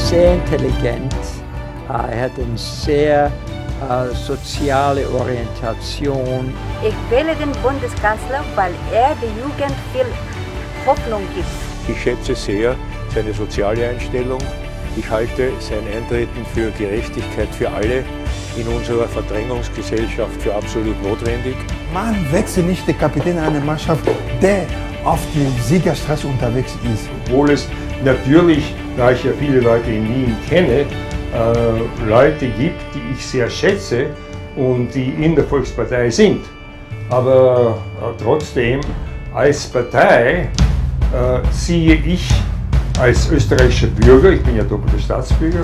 sehr intelligent, er hat eine sehr soziale Orientation. Ich wähle den Bundeskanzler, weil er der Jugend viel Hoffnung gibt. Ich schätze sehr seine soziale Einstellung. Ich halte sein Eintreten für Gerechtigkeit für alle in unserer Verdrängungsgesellschaft für absolut notwendig. Man wechselt nicht den Kapitän einer Mannschaft, der auf dem Siegerstress unterwegs ist. Obwohl es natürlich, da ich ja viele Leute in Wien kenne, Leute gibt, die ich sehr schätze und die in der Volkspartei sind. Aber trotzdem, als Partei ziehe ich als österreichischer Bürger, ich bin ja doppelter Staatsbürger,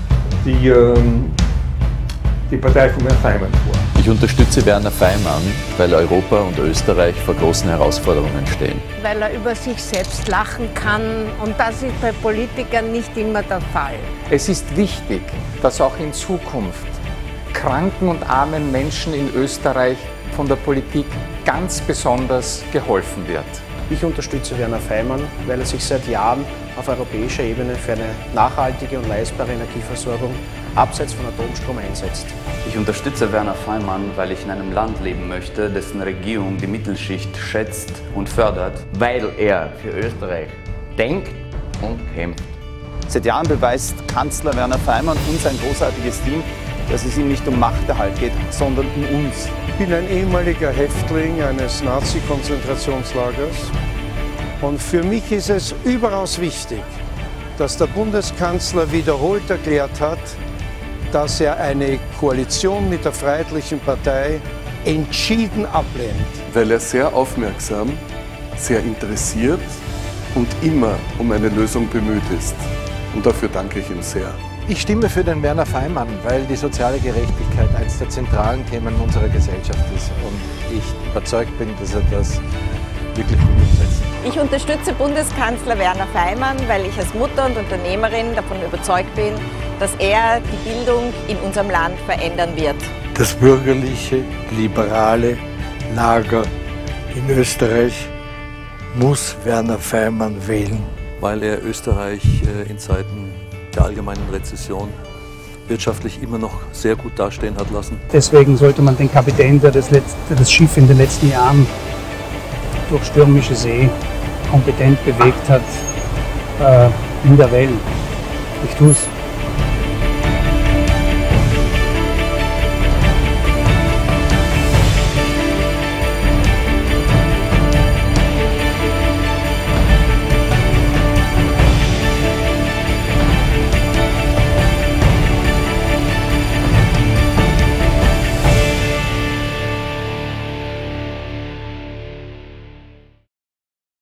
die Partei von Herrn Faymann vor. Ich unterstütze Werner Faymann, weil Europa und Österreich vor großen Herausforderungen stehen. Weil er über sich selbst lachen kann und das ist bei Politikern nicht immer der Fall. Es ist wichtig, dass auch in Zukunft kranken und armen Menschen in Österreich von der Politik ganz besonders geholfen wird. Ich unterstütze Werner Faymann, weil er sich seit Jahren auf europäischer Ebene für eine nachhaltige und leistbare Energieversorgung abseits von Atomstrom einsetzt. Ich unterstütze Werner Faymann, weil ich in einem Land leben möchte, dessen Regierung die Mittelschicht schätzt und fördert. Weil er für Österreich denkt und kämpft. Seit Jahren beweist Kanzler Werner Faymann und sein großartiges Team, dass es ihm nicht um Machterhalt geht, sondern um uns. Ich bin ein ehemaliger Häftling eines Nazi-Konzentrationslagers und für mich ist es überaus wichtig, dass der Bundeskanzler wiederholt erklärt hat, dass er eine Koalition mit der Freiheitlichen Partei entschieden ablehnt. Weil er sehr aufmerksam, sehr interessiert und immer um eine Lösung bemüht ist. Und dafür danke ich ihm sehr. Ich stimme für den Werner Faymann, weil die soziale Gerechtigkeit eines der zentralen Themen unserer Gesellschaft ist. Und ich überzeugt bin, dass er das wirklich gut umsetzt. Ich unterstütze Bundeskanzler Werner Faymann, weil ich als Mutter und Unternehmerin davon überzeugt bin, dass er die Bildung in unserem Land verändern wird. Das bürgerliche, liberale Lager in Österreich muss Werner Faymann wählen. Weil er Österreich in Zeiten der allgemeinen Rezession wirtschaftlich immer noch sehr gut dastehen hat lassen. Deswegen sollte man den Kapitän, der das Schiff in den letzten Jahren durch stürmische See kompetent bewegt hat, in der Welt. Ich tue es.